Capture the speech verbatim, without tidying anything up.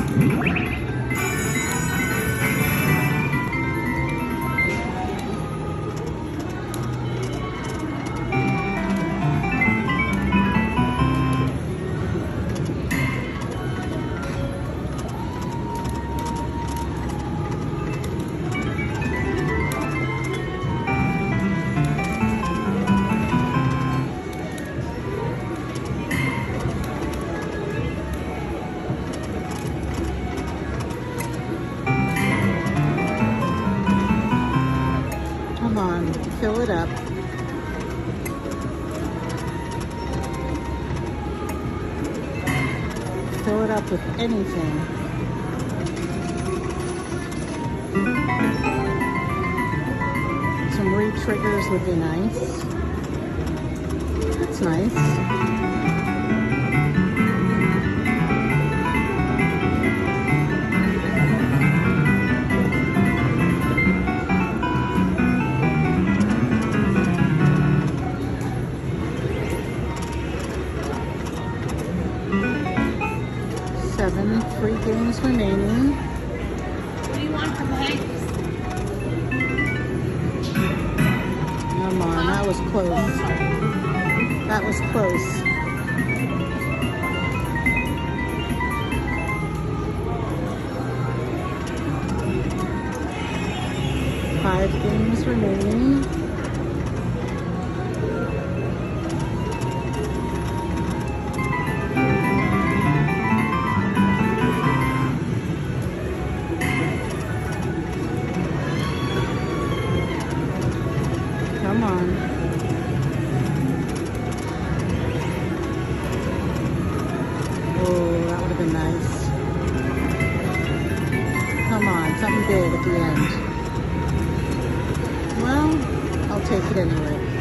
Come on, fill it up. Fill it up with anything. Some re-triggers would be nice. That's nice. Seven free games remaining. What do you want from Hanks? Come on, that was close. That was close. Five games remaining. Come on. Oh, that would have been nice. Come on, something big at the end. Well, I'll take it anyway.